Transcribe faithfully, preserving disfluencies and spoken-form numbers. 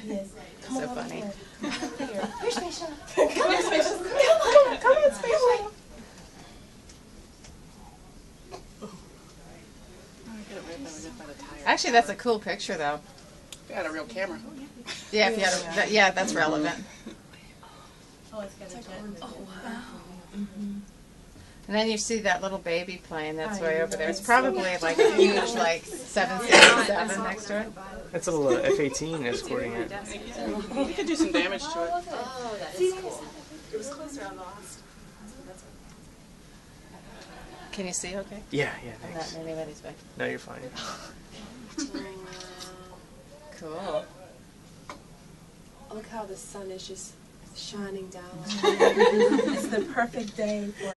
Yes. Come So on funny. Here. Come on here. Here's Space Shuttle. Come on, Space Shuttle. Come on, come on, Space Shuttle. Actually, that's a cool picture, though. If you had a real camera. Yeah, if you had a, that, yeah, that's relevant. Oh, it's got a jet. Oh, wow. And then you see that little baby plane that's I way know. over there. It's probably like a huge, like seven sixty-seven next to it. That's a little F eighteen escorting it. We could do some damage to it. Oh, that is cool. It was closer on the last. Can you see okay? Yeah, yeah, I'm thanks. not in anybody's way. No, you're fine. Cool. Look how the sun is just shining down. It's the perfect day for